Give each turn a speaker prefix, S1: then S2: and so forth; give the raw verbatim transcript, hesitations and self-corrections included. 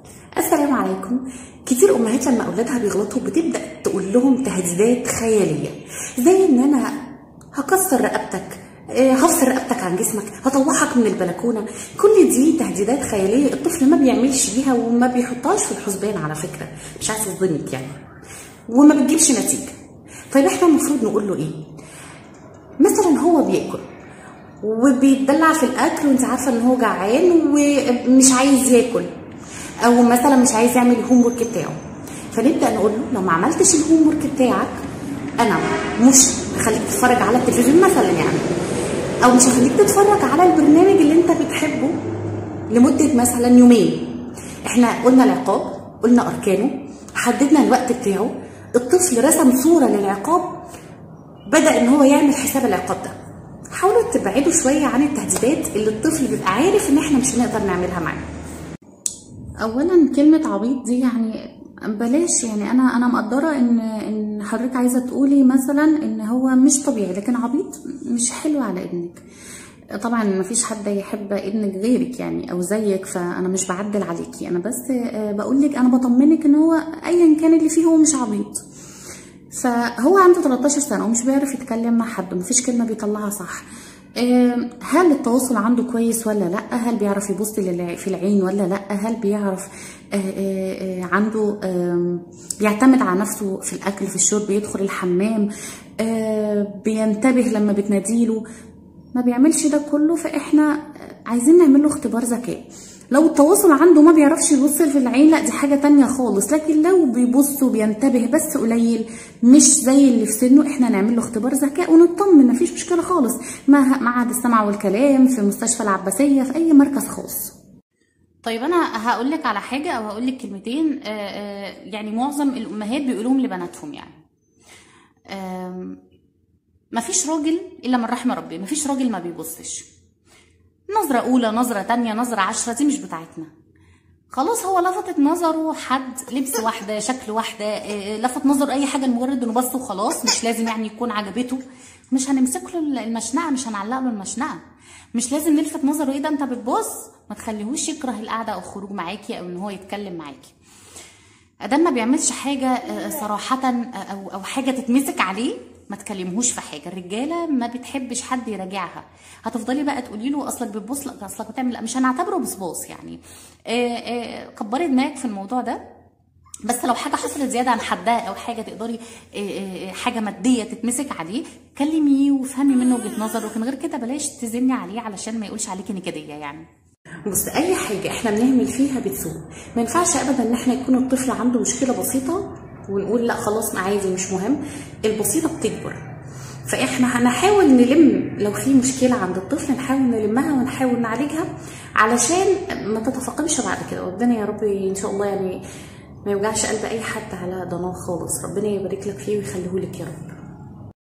S1: السلام عليكم. كتير امهات لما اولادها بيغلطوا بتبدا تقول لهم تهديدات خياليه، زي ان انا هكسر رقبتك، هفصل رقبتك عن جسمك، هطوحك من البلكونه. كل دي تهديدات خياليه الطفل ما بيعملش بيها وما بيحطهاش في الحسبان، على فكره مش عايزه اصدمك يعني، وما بتجيبش نتيجه. طيب احنا المفروض نقول له ايه؟ مثلا هو بياكل وبيتدلع في الاكل وانت عارفه ان هو جعان ومش عايز ياكل، او مثلا مش عايز يعمل الهوم ورك بتاعه، فنبدا نقول له لو ما عملتش الهوم ورك بتاعك انا مش هخليك تتفرج على التلفزيون مثلا يعني، او مش هخليك تتفرج على البرنامج اللي انت بتحبه لمده مثلا يومين. احنا قلنا العقاب، قلنا اركانه، حددنا الوقت بتاعه، الطفل رسم صوره للعقاب، بدا ان هو يعمل حساب العقاب ده. حاولوا تبعدوا شويه عن التهديدات اللي الطفل بيبقى عارف ان احنا مش هنقدر نعملها معاه.
S2: اولا كلمه عبيط دي يعني بلاش، يعني انا انا مقدره ان ان حضرتك عايزه تقولي مثلا ان هو مش طبيعي، لكن عبيط مش حلو على ابنك. طبعا مفيش حد يحب ابنك غيرك يعني او زيك، فانا مش بعدل عليكي، انا بس بقول لك انا بطمنك ان هو ايا كان اللي فيه هو مش عبيط. فهو عنده تلتاشر سنه ومش بيعرف يتكلم مع حد ومفيش كلمه بيطلعها صح. هل التواصل عنده كويس ولا لا؟ هل بيعرف يبص في العين ولا لا؟ هل بيعرف عنده بيعتمد على نفسه في الاكل في الشرب، بيدخل الحمام، بينتبه لما بتناديله؟ ما بيعملش ده كله، فاحنا عايزين نعمل له اختبار ذكاء. لو التواصل عنده ما بيعرفش يبص في العين، لا دي حاجه تانية خالص، لكن لو بيبص وبينتبه بس قليل مش زي اللي في سنه، احنا نعمل له اختبار ذكاء ونطمن، مفيش مشكله خالص. معهد السمع والكلام، في مستشفى العباسيه، في اي مركز خاص.
S3: طيب انا هقول لك على حاجه او هقول لك كلمتين يعني معظم الامهات بيقولوهم لبناتهم يعني. مفيش راجل الا من رحم ربي، مفيش راجل ما بيبصش. نظرة أولى، نظرة تانية، نظرة عشرة، دي مش بتاعتنا. خلاص هو لفتت نظره حد، لبس واحدة، شكل واحدة، لفت نظر أي حاجة لمجرد إنه بص وخلاص، مش لازم يعني يكون عجبته، مش هنمسك له المشنقة، مش هنعلق له المشنقة، مش لازم نلفت نظره إيه ده أنت بتبص، ما تخليهوش يكره القعدة أو الخروج معاكي أو إن هو يتكلم معاكي. أدام ما بيعملش حاجة صراحة أو أو حاجة تتمسك عليه، ما تكلمهوش في حاجه. الرجاله ما بتحبش حد يراجعها، هتفضلي بقى تقولي له اصلك بتبص، لا اصلك بتعمل، لا مش هنعتبره بصباص يعني. آآ آآ كبري دماغك في الموضوع ده. بس لو حاجه حصلت زياده عن حدها او حاجه تقدري آآ حاجه ماديه تتمسك عليه، كلميه وافهمي منه وجهه نظره، لكن غير كده بلاش تزني عليه علشان ما يقولش عليكي نكديه يعني.
S1: بص، اي حاجه احنا بنعمل فيها بتسوء، ما ينفعش ابدا ان احنا يكون الطفل عنده مشكله بسيطه ونقول لا خلاص عادي مش مهم. البسيطه بتكبر، فاحنا هنحاول نلم لو في مشكله عند الطفل، نحاول نلمها ونحاول نعالجها علشان ما تتفاقمش بعد كده. ربنا يا رب ان شاء الله يعني ما يوجعش قلب اي حد على ضناه خالص، ربنا يبارك لك فيه ويخليه لك يا رب.